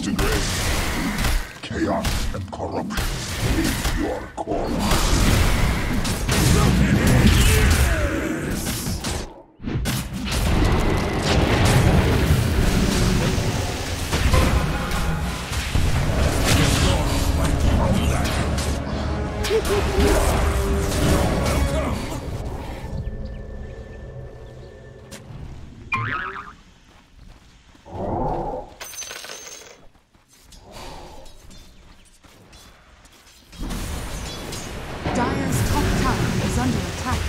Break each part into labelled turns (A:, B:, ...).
A: disintegrate. Chaos and corruption in your core.
B: Dire's top tower is under attack.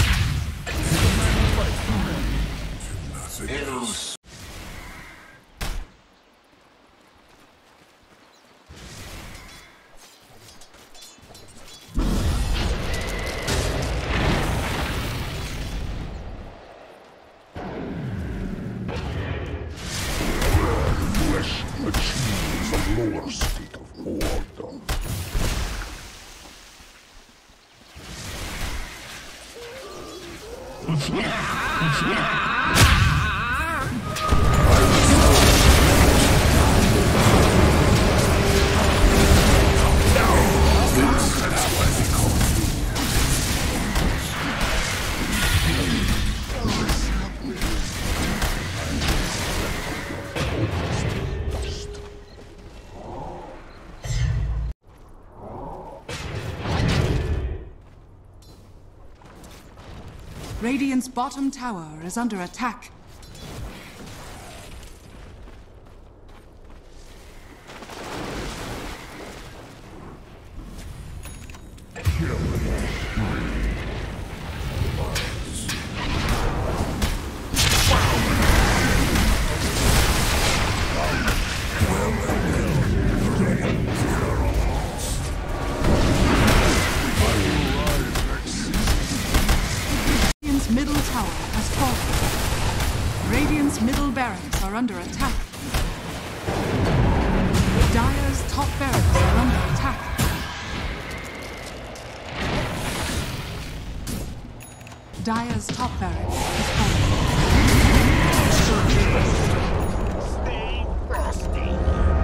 A: Flesh achieves a lower state of order.
B: Radiant's bottom tower is under attack. Middle tower has fallen. Radiant's middle barracks are under attack. Dire's top barracks are under attack. Dire's top barracks is fallen.
C: Stay frosty.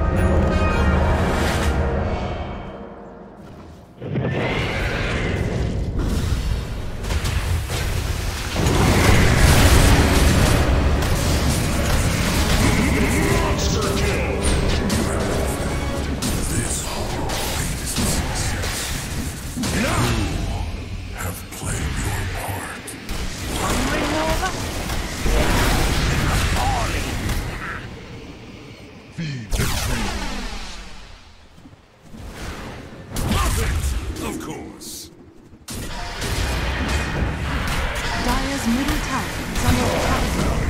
A: Feed the trees.
C: Of course.
B: Dire's middle tower is under attack.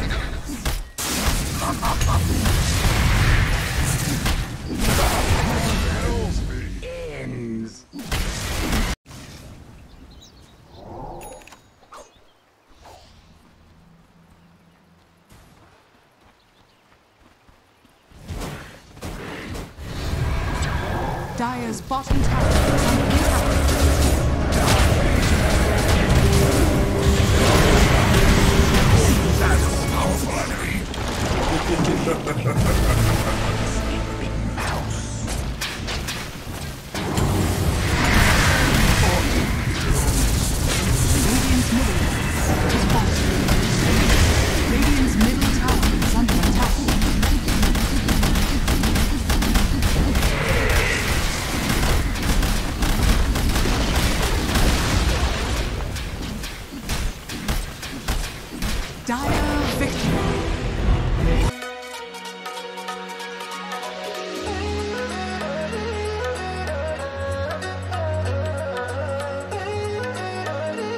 C: Ends.
B: Dire's bottom tower is under attack.
C: That's a powerful enemy.